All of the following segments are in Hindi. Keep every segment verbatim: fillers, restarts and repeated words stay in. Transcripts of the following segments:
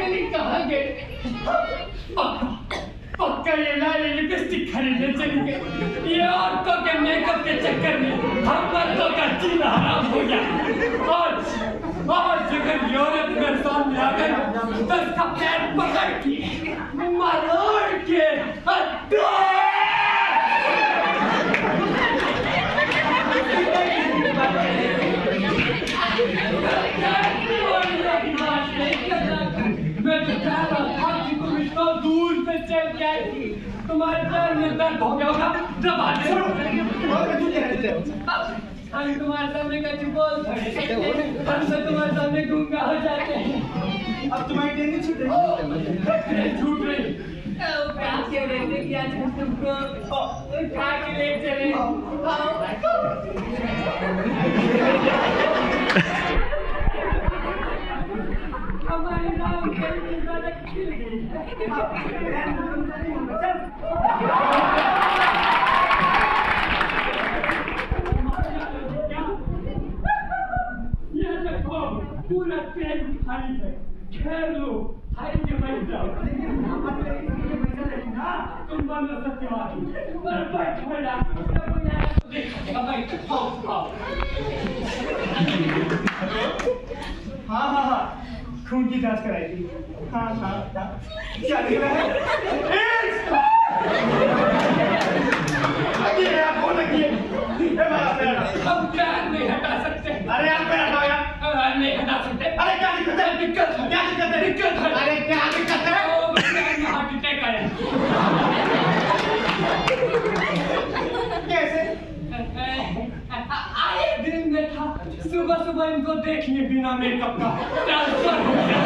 नहीं कहाँ गए? पक्का ये लाल लिपस्टिक खरीदने चली गई। ये औरतों के मेकअप के चक्कर में हम मर्दों का जीना हराम हो गया। आज आज जगह यूरोप में सामने आ गए तो इसका पैर पकड़ के मरोड़ के मैं तो कह रहा था कि तुम इतना दूर से चल के आई थी, तुम्हारे पैर में दर्द हो गया होगा। जब आते हम तुम्हारे सामने का बोल हम तो तुम्हारे सामने गूंगा हो जाते हैं। अब तुम्हारी टेंशन छूट रही है। छूट रही प्यार के रहते कि आज हम तुमको उठा के ले चले। हमारे नाम के ज़्यादा खिल गई। ये देखो पूरा ट्रेन खाली है। खेल लो, खाई के बैठ जाओ। लेकिन हमारे लिए पैसा नहीं ना। तुम बंद सत्यवादी। पर बैठ मेरा। देखो भाई आओ आओ। हाँ हाँ हाँ। खून की जांच कराई थी। हाँ हाँ क्या निकला है? ये आप कौन लगी? हम पैर नहीं हटा सकते। अरे आप पैर हटाओ यार। नहीं हटा सकते। अरे क्या दिक्कत है? दिक्कत है। क्या दिक्कत है? दिक्कत है। अरे क्या दिक्कत है? वो पैर में हार्ट अटैक आया। कैसे? आए दिन में था। सुबह सुबह इनको देख लिए बिना मेकअप का ट्रांसफर हो गया।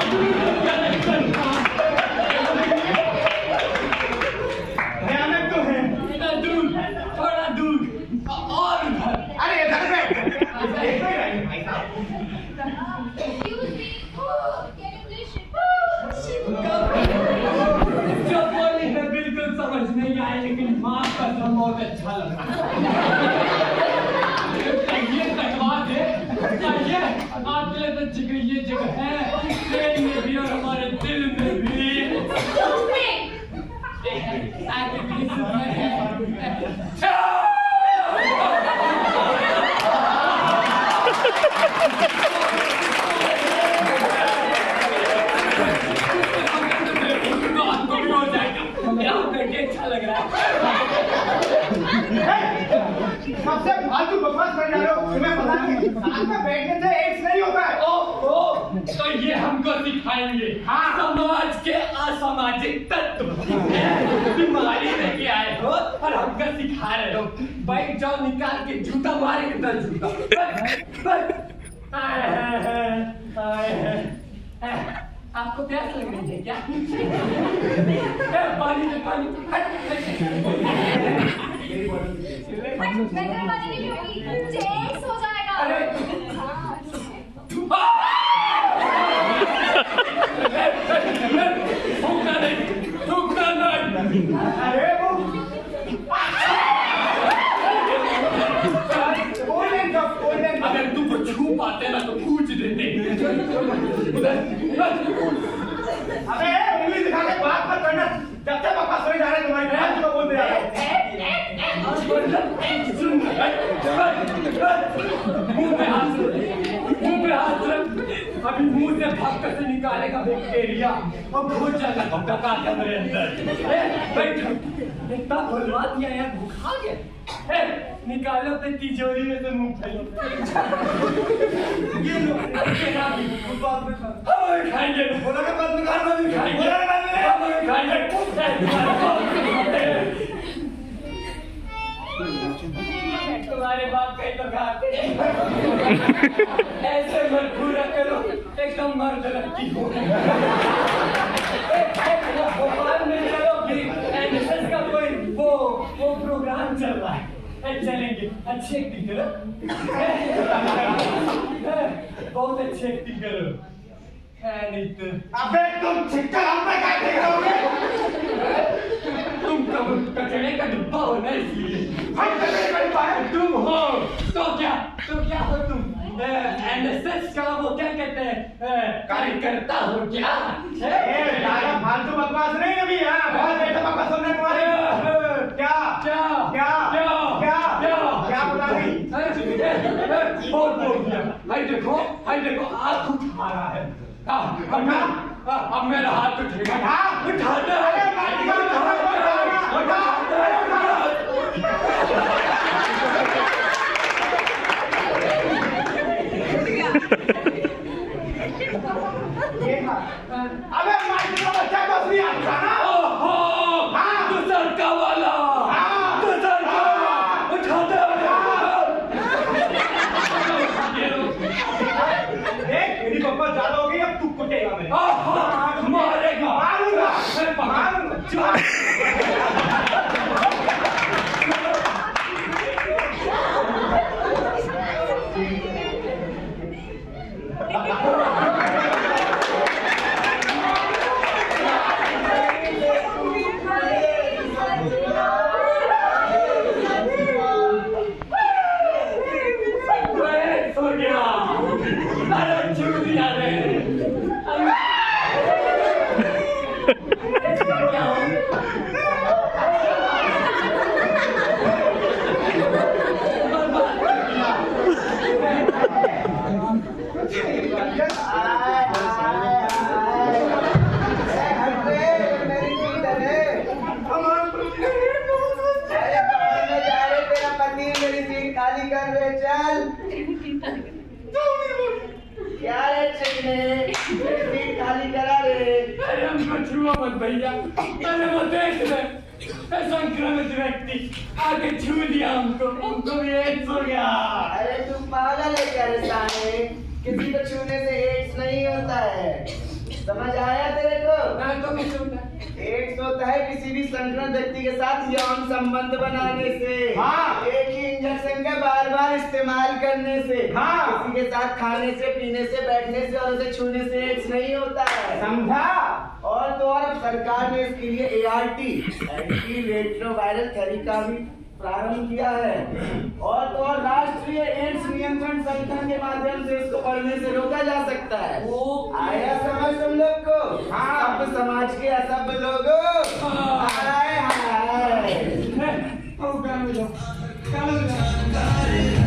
भयानक तो है। दूर, थोड़ा दूर और उधर। अरे इधर बैठ। जो बोली है बिल्कुल समझ नहीं आए, लेकिन माँ का सब बहुत अच्छा लगा। ये कटवा दे, ये आपके लिए तो जगह ये जगह है, ट्रेन में भी और हमारे दिल में भी। आगे भी सुना है। अच्छा लग रहा है। सबसे फालतू बकवास कर रहे हो। तुम्हें पता नहीं साथ में बैठने से एड्स नहीं होता है। ओ ओ तो ये हमको सिखाएंगे। हाँ समाज के असामाजिक तत्व बीमारी लेके आए हो और हमको सिखा रहे हो। बैठ जाओ, निकाल के जूता मारेंगे दस जूता। आपको प्यास लग रही है क्या? पानी दे पानी। मैं पानी नहीं पीऊंगी, चेक्स हो जाएगा। अरे थूकना नहीं, थूकना नहीं। अरे वो अगर तुमको छू पाते ना तो पूछ देते। अबे उंगली दिखा के बात मत करना। जब तक पापा सोए जा रहे तुम्हारी बहन को बोल दे रहा है। मुंह पे हाथ रख, मुंह पे हाथ रख। अभी मुंह से भाग से निकालेगा बैक्टीरिया और घुस जाएगा धक्का के मेरे अंदर। बैठ इतना खुलवा दिया यार, भूखा गया। निकालो तो तिजोरी में से मुंह फैलो। ये लो खाएंगे। बोला के बाद निकाल में खाएंगे। खाएंगे तुम्हारे बाप कहीं तो खाते ऐसे मत पूरा करो, एकदम मर्द लगती हो। भोपाल में चलो भी एनएसएस का कोई वो वो प्रोग्राम चल रहा है, चलेंगे। अच्छी एक्टिंग करो, बहुत अच्छी एक्टिंग करो। अबे तुम छिक्कर हम पे क्या देख रहे हो? तुम कचड़े का डिब्बा हो ना, इसलिए हम कचड़े का डिब्बा है। तुम हो तो क्या, तो क्या हो तुम? एनएसएस का वो क्या कहते हैं कार्यकर्ता हो क्या? दादा फालतू बकवास नहीं अभी यहाँ बहुत बेटा बकवास सुनने तुम्हारे क्या क्या क्या क्या क्या क्या क्या बता रही बहुत बोल दिया। भाई देखो भाई देखो हाथ उठा रहा है। अब मैं अब मेरा हाथ उठेगा। उठा दे अबे माइक का बच्चा बस नहीं आता ना। ओहो हाँ दूसर का वाला हाँ दूसर का उठा दे देख मेरी बकवास ज्यादा हो गई अब तू कुटेगा मेरे मारेगा मारूंगा मारूंगा भैया मैंने वो देख ले संक्रमित व्यक्ति आके छू दिया हमको हमको भी एड्स हो गया। अरे तू पागल है क्या रे साले? किसी को छूने से एड्स नहीं होता है, समझ आया तेरे को? मैं तो कुछ होता एड्स होता है किसी भी संक्रमित व्यक्ति के साथ यौन संबंध बनाने से, हाँ एक ही इंजेक्शन का बार बार इस्तेमाल करने से, हाँ किसी के साथ खाने से पीने से बैठने से और उसे छूने से एड्स नहीं होता है, समझा? और तो और अब सरकार ने इसके लिए A R T anti retroviral therapy का भी प्रारंभ किया है और तो और राष्ट्रीय एड्स नियंत्रण संगठन के माध्यम से इसको बढ़ने से रोका जा सकता है। आया समझ तुम लोग को? हाँ सब समाज के असभ्य लोगों हाय हाय